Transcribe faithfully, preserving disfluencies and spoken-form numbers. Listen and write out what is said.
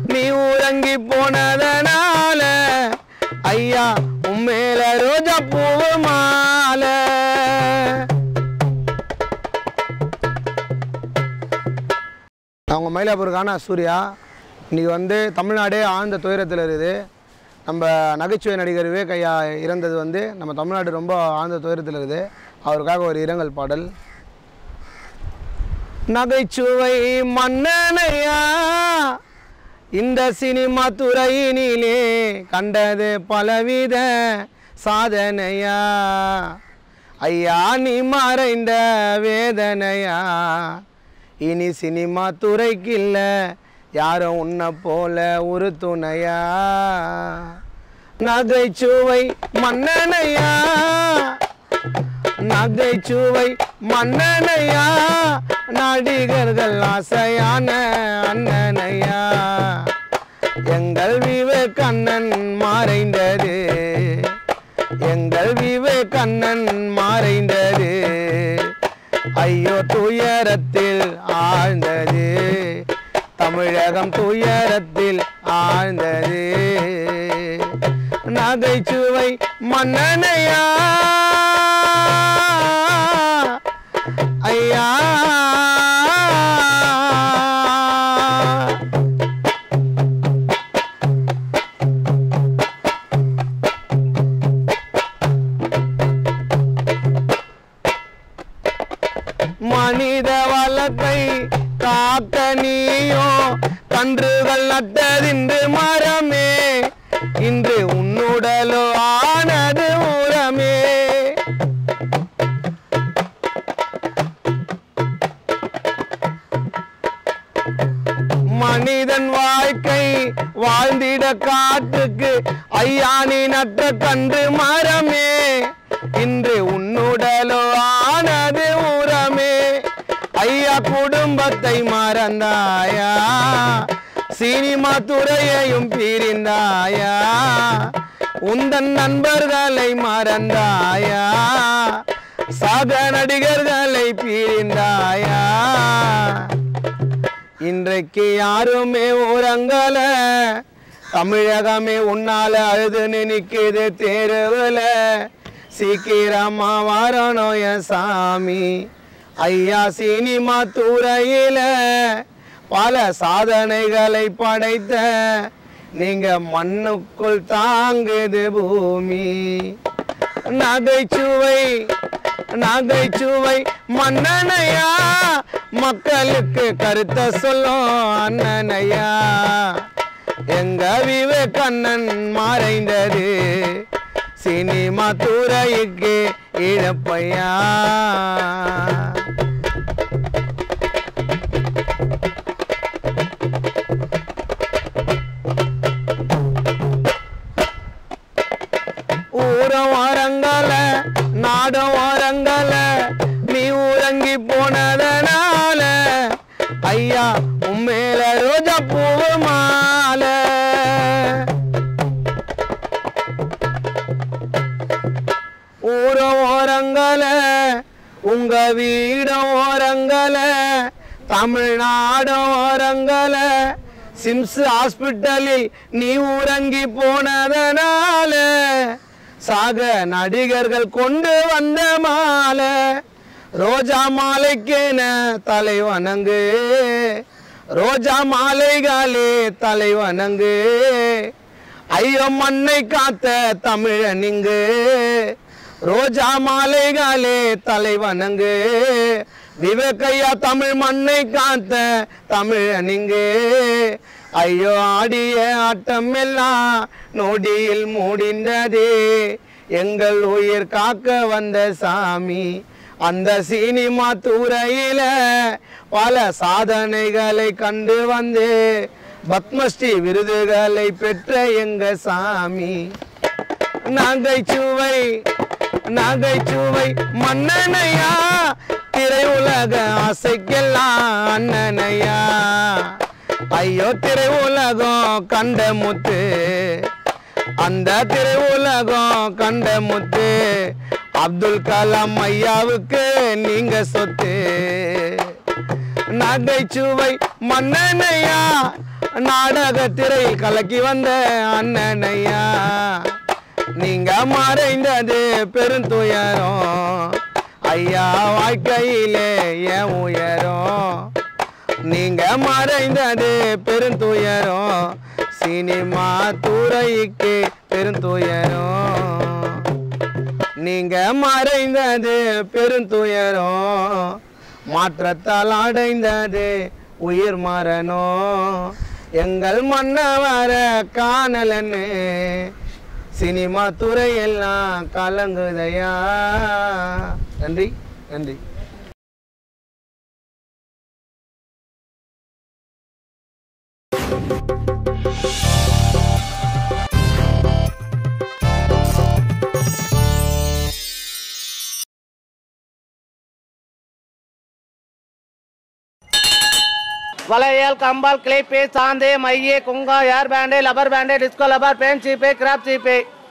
நீ உறங்கி போனதனால ஐயா உம்மேல ரோஜா பூவு மாலை. அவங்க மயிலாப்பூருக்கான சூர்யா. இன்றைக்கி வந்து தமிழ்நாடே ஆழ்ந்த துயரத்தில் இருக்குது. நம்ம நகைச்சுவை நடிகர் விவேக் ஐயா இறந்தது வந்து நம்ம தமிழ்நாடு ரொம்ப ஆழ்ந்த துயரத்தில் இருக்குது. அவருக்காக ஒரு இரங்கல் பாடல். நகைச்சுவை மன்னனையா இந்த சினிமா துறையினிலே கண்டது பலவித சாதனையா. ஐயா நீ மறைந்த வேதனையா, இனி சினிமா துறைக்கில்ல யாரும் உன்னை போல ஒரு துணையா. நகைச்சுவை மன்னனையா நகைச்சுவை மன்னனையா, நடிகர்கள் ஆசையான அண்ணனையா. எங்கள் விவேக் அண்ணன் மறைந்தது, எங்கள் விவேக் அண்ணன் மறைந்தது ஐயோ துயரத்தில் ஆழ்ந்தது, தமிழகம் துயரத்தில் ஆழ்ந்தது. நகைச்சுவை மன்னனையா ஐயா. மனித வளத்தை காக்க நீயோ கன்றுகள் நட்டதின்று மரமே, இன்று உன்னுடலோ ஆனது உரமே. மனிதன் வாழ்க்கை வாழ்ந்திட காட்டுக்கு ஐயா நீ நட்ட கன்று மரமே, இன்று உன்னுடலோ ஆனது உரமே. ஐயா குடும்பத்தை மறந்தாயா, சினிமா துறையையும் பிரிந்தாயா, உந்தன் நண்பர்களை மறந்தாயா, சக நடிகர்களை பிரிந்தாயா. இன்றைக்கு யாருமே உறங்கல, தமிழகமே உன்னால அழுது நினைக்குது தேர்வுல. சீக்கிரமா வரணும் என் சாமி ஐயா, சினிமா துறையில பல சாதனைகளை படைத்த நீங்க மண்ணுக்குள் தாங்குது பூமி. நகைச்சுவை நகைச்சுவை மன்னனையா, மக்களுக்கு கருத்த சொல்லும் அண்ணனையா. எங்க விவேக் அண்ணன் மறைந்தது சினிமா துறைக்கு இழப்பையா. ஊரம் வரங்கல நாடம் வரங்கல நீ உறங்கி போனதனால ஐயா உம்மேல ரோஜா பூவு மாலை. ஊரம் ஓரங்கல உங்க வீடம் ஓரங்கல, தமிழ்நாடும் ஓரங்கல, சிம்ஸ் ஹாஸ்பிட்டலில் நீ உறங்கி போனதனால சாக நடிகர்கள் கொண்டு வந்த மாலை. ரோஜா மாலைக்கேன தலை வணங்கு, ரோஜா மாலைகளே தலை வணங்கு. ஐயோ மண்ணை காத்த தமிழன் இங்கு, ரோஜா மாலைகளே தலை வணங்கு. விவேக்கையா தமிழ் மண்ணை காத்த தமிழன் இங்கு. ஐயோ ஆடிய ஆட்டம் எல்லாம் நொடியில் மூடிந்ததே, எங்கள் உயிர் காக்க வந்த சாமி அந்த சினிமா துறையில பல சாதனைகளை கண்டு வந்து பத்மஸ்ரீ விருதுகளை பெற்ற எங்க சாமி. நகைச்சுவை நகைச்சுவை மன்னனையா, திரையுலக ஆசைக்கெல்லாம் அண்ணனையா. ஐயோ திரையுலகம் கண்ட முத்து, அந்த திரையுலகம் கண்ட முத்து அப்துல் கலாம் ஐயாவுக்கு நீங்க சொத்து. நகைச்சுவை மன்னனையா நாடகத்திரை கலக்கி வந்த அண்ணனையா நீங்க மறைந்தது பெருந்துயரம் ஐயா வாழ்க்கையிலே ஏன் உயரும் நீங்க மறைந்தது பெருந்துயரம் சினிமா துறைக்கு பெருந்துயரம் நீங்க மறைந்தது பெருந்துயரம் மாற்றத்தால் அடைந்தது உயிர் மரணம் எங்கள் மன்னவர காணலன்னு சினிமா துறையெல்லாம் கலங்குதையா நன்றி நன்றி वलयल कंबल क्लिप सांदे मइये कुंगा यार बैंडे लबर बैंडे डिस्को लबर पेन चीपे क्रैप चीपे